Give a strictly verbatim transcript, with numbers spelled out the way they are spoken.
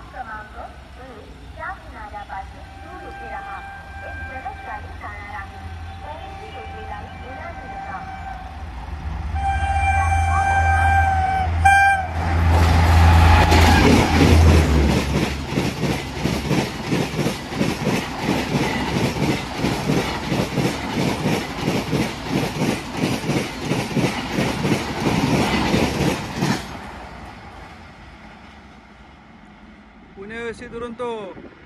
Platform क्रमांक एक च्या किनाऱ्यापासून दूर उभे राहा. एक जलद गाडी जाणार आहे. कोणीही योग्य गाडी ओलांडू नका. पुणे सी दुरंतो